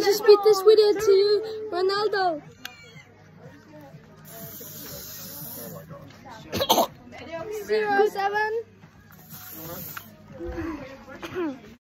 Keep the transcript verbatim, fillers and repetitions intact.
just beat this video to you, Ronaldo. Zero seven.